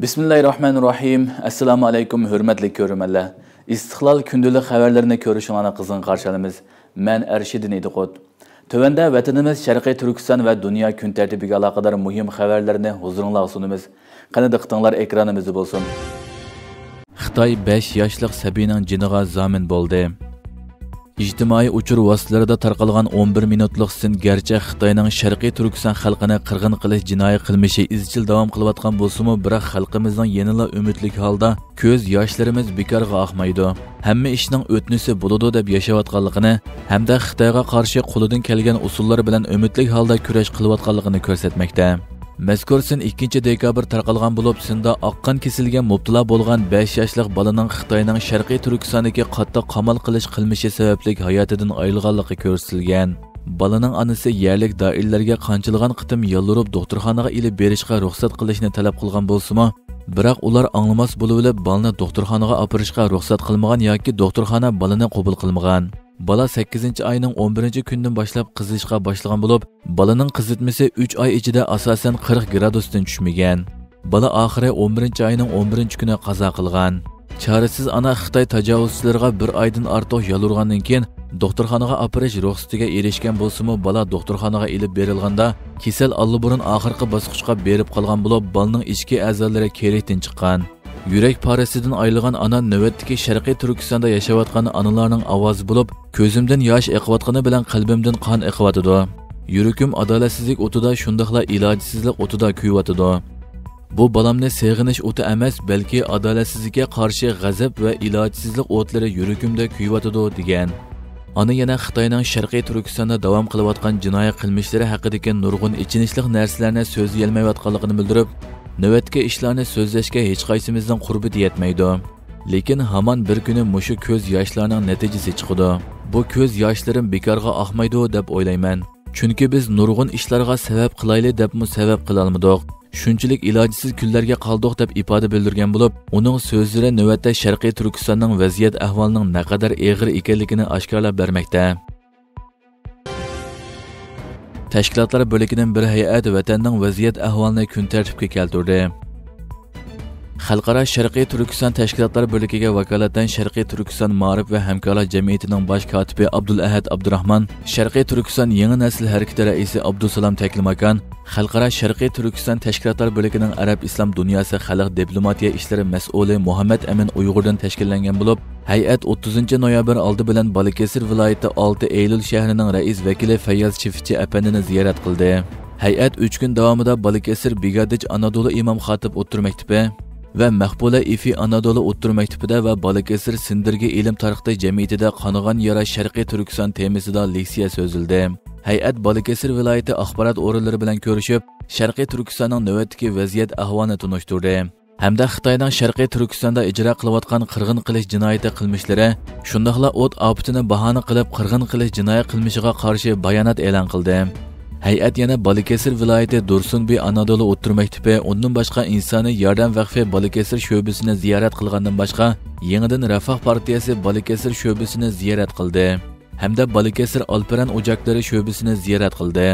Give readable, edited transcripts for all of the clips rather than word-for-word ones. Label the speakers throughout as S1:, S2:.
S1: Bismillahirrahmanirrahim. Assalamu alaykum hürmetli görürmenler. İstiklal kündülük haberlerini görüşüne kızın karşılamız. Men Erşidin Ediqot. Tövende vatanımız Şarkı Türkistan ve dünya gün tertibiga alakadar mühim haberlerini huzurunla sunumuz. Qanıdıqtınlar ekranımızı bolsun. Xitoy 5 yaşlıq Sabinin jiniga zamin bo'ldi. İctimai uçur vasitlarida tarqalgan 11 minutlik sin gerçi Xitoyning Sharqiy Turkiston xalqini qirg'in qilish jinoiy qilmishi izchil davom qilayotgan bo'lsa-mu, biroq xalqimizning yanada umidlik holda ko'z yoshlarimiz bekorga oqmaydi. Hamma ishning o'tnisi bo'ladi deb yashayotganligini hamda Xitoyga qarshi qo'lidan kelgan usullar bilan umidlik holda kurash qilayotganligini ko'rsatmoqda. Mazkur sin 2 dekabr tarqalgan bo'lib, sinda oqqan kesilgan mubtalo bo'lgan 5 yoshlik bolaning Xitoyning Sharqiy Turkistondagi qattiq qamal qilish qilmishi sababli hayotidan ayrilganligi ko'rsatilgan. Bolaning onasi yerlik doirlarga qanchilgan qitim yolurib doktorxonaga ilib berishga ruxsat qilishni talab qilgan bo'lsa-mu, biroq ular anglamas bo'lib, bolani doktorxonaga opirishga ruxsat qilmagan yoki doktorxona bolani qabul qilmagan. Bala 8 ayning 11 kundan boshlab qizishga boshlagan bo'lib, balaning qizitmasi 3 oy ichida asosan 40 gradusdan tushmagan. Bala oxiri 11 ayning 11 kuni qazo qilgan. Chorasiz ana Xitoy tajovuzchilariga 1 oydan ortiq yolurgandan keyin doktorxonaga operish ruxsatiga erishgan bo'lsa-mu, bala doktorxonaga ilib berilganda kasal alliburun oxirgi bosqichga berib qolgan bo'lib, balaning ichki a'zolari kerakdan chiqqan. Yurak parasidan ayrilgan ana navbatdagi Sharqiy Turkistonda yashayotgan onalarning ovozi bo'lib, ko'zimdan yosh oqayotgani bilan qalbimdan qon oqayotidi. Yurakim adolatsizlik o'tida, shundaqla ilojsizlik o'tida kuyayotidi. Bu balamni seg'inish o'ti emas, balki adolatsizlikka qarshi g'azab va ilojsizlik o'tlari yurakimda kuyayotidi degan. Ana yana Xitoyning Sharqiy Turkistonda davom qilayotgan jinoiy qilmishlari haqidagi nurg'un ichinishli narsalarni so'zlayolmayotganligini bildirib, navbatga ishlarni so'zlashga hech qaysimizdan qurbati yetmaydi. Lekin hamon bir kuni mushu ko'z yoshlarning natijasi chiqadi. Bu ko'z yoshlarim bekorga oqmaydi deb o'ylayman. Chunki biz nurg'un ishlarga sabab qilayli debmi sabab qila olmadik. Shunchalik ilojsiz kunlarga qoldik deb ifoda bildirgan bo'lib, uning so'zlari navbatda Sharqiy Turkistonning vaziyat ahvolining naqadar og'ir ekanligini oshkorlab bermoqda. Tashkilotlar bo'likining bir hay'at vatanning vaziyat ahvolini kun tartibga keltirdi. Xalqaro Sharqiy Turkiston tashkilotlar bo'likiga vakolatdan Sharqiy Turkiston Ma'rif va hamkorlik jamiyatining bosh kotibi Abdulahad Abdurahmon, Sharqiy Turkiston yangi nasl harakati raisi Abdusalom Taklimakan, Xalqaro Sharqiy Turkiston tashkilotlar bo'likining Arab Islom dunyosi xalq diplomatiya ishlari mas'uli Muhammad Amin Uyg'urdan tashkillangan bo'lib, hay'at 30 noyabr oldi bilan Balıkesir viloyati 6 Eylül shahrining rais vakili Fayyaz Chifichi apandini ziyorat qildi. Hay'at 3 kun davomida Balıkesir Bigadich Anadolu Imom Xatib o'tir maktabi va Mahbula Ifi Anadolu o'tir maktabida va Balıkesir Sindirgi ilm tarixi jamiyatida qonigan yara Sharqiy Turkiston temasida leksiya so'zildi. Hay'at Balıkesir viloyati axborot o'rinlari bilan ko'rishib, Sharqiy Turkistonning navbatdagi vaziyat ahvolini tunishtirdi. Hamda Xitoyning Sharqiy Turkistonda ijro qilayotgan qirg'in qilish jinoyati qilmishlari, shundaqla o't ofatini bahona qilib qirg'in qilish jinoiy qilmishiga qarshi bayonot e'lon qildi. Hay'at yana Balıkesir viloyati Dursunbi Anadolu o'tir maktabi, undan boshqa insoniy yordam vaqfi Balıkesir sho'basini ziyorat qilgandan boshqa, yangidan Rafah partiyasi Balıkesir sho'basini ziyorat qildi. Hamda Balıkesir Alperan o'jaklari sho'basini ziyorat qildi.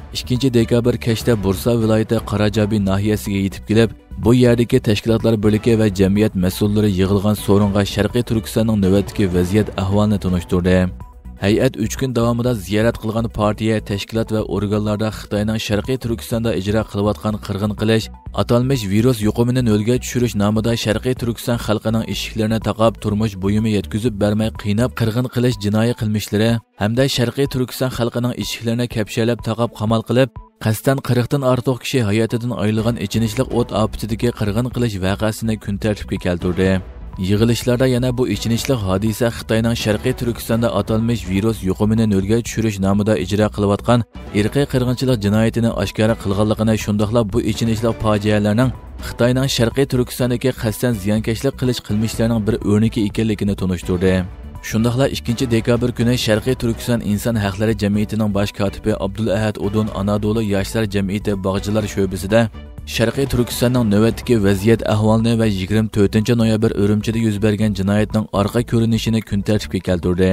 S1: 2 dekabr kechda Bursa viloyati Qarajabi nahiyasiga yetib kelib, bu yerdagi tashkilotlar bo'liki va jamiyat mas'ullari yig'ilgan so'ringa Sharqiy Turkistonning navbatdagi vaziyat ahvolini tunishtirdi. Hay'at 3 kun davomida ziyorat qilgan partiya, tashkilot va organlarda Xitoyning Sharqiy Turkistonda ijro qilayotgan qirg'in qilish, atalmish virus yuqumini nolga tushirish nomida Sharqiy Turkiston xalqining eshiklarini taqab turmush buyumi yetkazib bermay qiynab qirg'in qilish jinoiy qilmishlari hamda Sharqiy Turkiston xalqining eshiklarini kapshalab taqab qamal qilib, qasddan 40 dan ortiq kishi hayotidan ayrilgan ichinishli o't ofatidagi qirg'in qilish voqeasini kun tartibga keltirdi. Yig'ilishlarda yana bu ichinishli hodisa Xitoyning Sharqiy Turkistonda atalmish virus yuqumini nolga tushirish nomida ijro qilayotgan irqiy qirg'inchilik jinoyatini oshkora qilganligini, shundaqla bu ichinishli fojialarning Xitoyning Sharqiy Turkistondagi qasddan ziyonkashlik qilish qilmishlarining bir o'rniki ekanligini tunishtirdi. Shundaqla 2 dekabr kuni Sharqiy Turkiston inson haqlari jamiyatining bosh kotibi Abdulahad Udun Anadolu yoshlar jamiyati bog'chilar sho'basida Sharqiy Turkistonning navbatdagi vaziyat ahvolini va 24 noyabr Urumchida yuz bergan jinoyatning orqa ko'rinishini kun tartibga keltirdi.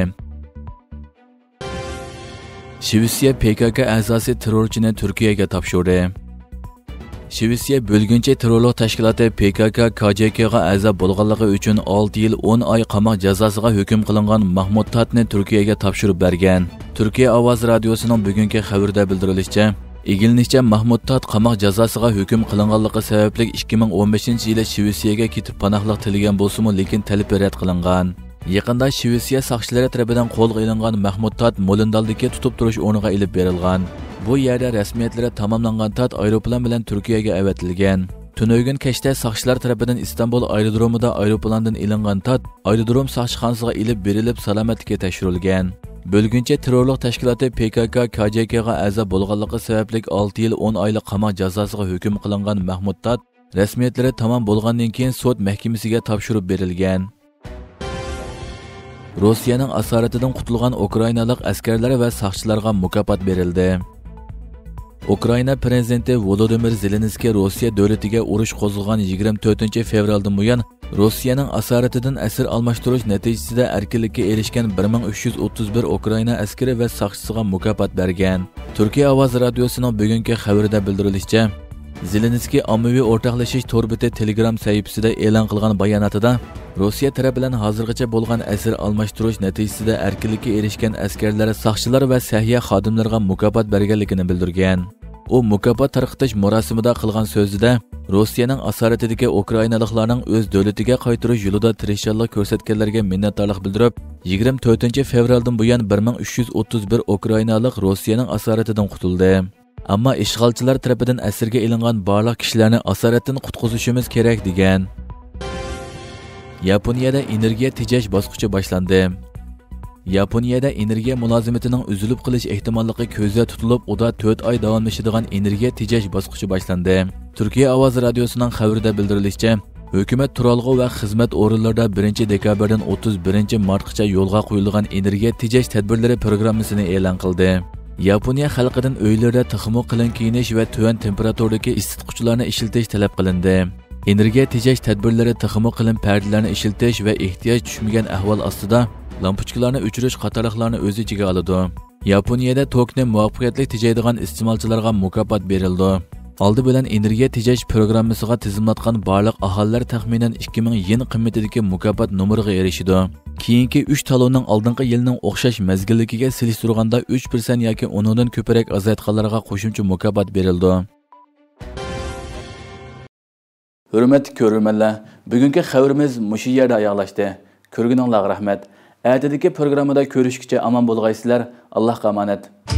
S1: Shvetsiya PKK a'zosi terrorchini Turkiyaga topshirdi. Shvetsiya bölgünçe terrorluq tashkiloti PKK KJK'ga a'zo bo'lganligi uchun 6 yil 10 oy qamoq jazosiga hukm qilingan Mahmud Tatni Turkiyaga topshirib bergan. Turkiya Ovoz radiosining bugungi xabarida bildirilishicha, İgilnişçe Mahmud Tat qamoq jazosiga hukm qilinganligi sababli 2015-yili Shvetsiyaga ketib panohlik tilagan bo'lsa-mu, lekin talabi rad qilingan. Yaqinda Shvetsiya saqchilari tomonidan qo'lga olingan Mahmud Tat Molindaldagi tutib turish o'rniga ilib berilgan. Bu yerda rasmiyatlari tamomlangan Tat aeroplan bilan Turkiyaga avatilgan. Tunuygun kechda saqchilar tomonidan Istanbul aerodromida aeroplandan ilingan Tat aerodrom saqchixonasiga ilib berilib salomatlikka tekshirilgan. Bölgünçe terrorluq tashkiloti PKK KJK'ga a'zo bo'lganligi sababli 6 yil 10 oylik qamoq jazosiga hukm qilingan Mahmud Tat rasmiyatlari tamom bo'lgandan keyin sud mahkamasiga topshirib berilgan. Rossiyaning asoratidan qutulgan Ukrainalik askarlar va saqchilarga mukofot berildi. Ukraina prezidenti Volodymyr Zelenskiy Rossiya davlatiga urush qo'zg'agan 24-fevraldan buyon Rossiyaning asoratidan asir almashtirish natijasida erkinlikka erishgan 1331 Ukraina askari va saqchisiga mukofot bergan. Turkiya Ovoz radiosining bugungi xabarida bildirilishicha, Zelenskiy ommaviy o'rtoqlashish to'rbiti Telegram sahifasida e'lon qilgan bayonotida Rossiya tarafi bilan hozirgacha bo'lgan asir almashtirish natijasida erkinlikka erishgan askarlar, saqchilar va sahiyya xodimlariga mukofot berganligini bildirgan. U mukofot tarqatish marosimida qilgan so'zida Rossiyaning asoratidagi Ukrainaliklarning o'z davlatiga qaytarish yo'lida tirishchilik ko'rsatganlarga minnatdorlik bildirib, 24-fevraldan buyon 1331 Ukrainalik Rossiyaning asoratidan qutuldi. Ammo ishg'olchilar tomonidan asirga ilingan barliq kishilarni asoratdan qutqizishimiz kerak degan. Yaponiyada energiya tejash bosqichi boshlandi. Yaponiyada energiya mulozimatining uzilib qilish ehtimolligi ko'zda tutilib, uda 4 oy davomlashadigan energiya tejash bosqichi boshlandi. Turkiya Ovoz radiosining xabarida bildirilishicha, hukumat turalg'u va xizmat o'rinlarida 1-dekabrdan 31-martgacha yo'lga qo'yilgan energiya tejash tadbirlari programmasini e'lon qildi. Yaponiya xalqidan uylarda taxmo qilin kiyinish va tuvan temperaturdagi isitquchilarni ishlatish talab qilindi. Energiya tejash tadbirlari taxmo qilin pardalarni ishlatish va ehtiyoj tushmagan ahvol ostida lampochkalarni o'chirish qatorliqlarni o'z ichiga oladi. Yaponiyada tokni muvaffaqiyatli tejaydigan iste'molchilarga mukofot berildi. Oldi bilan energiya tejash programmasiga tizimlatgan barliq aholilar taxminan 2000 yen qimmatidagi mukofot nomeriga erishidi. Keyingi 3 talonning oldingi yilning o'xshash mezgilligiga solishtirganda 3% yoki undan ko'proq azaytganlarga qo'shimcha mukofot berildi. Hurmatli ko'ruvchilar, bugungi xabarimiz mushu yerda oyoqlashdi. Ko'rganingizga rahmat. Ertadagi programmada ko'rishguncha omon bo'lgaysizlar. Allohga omonat.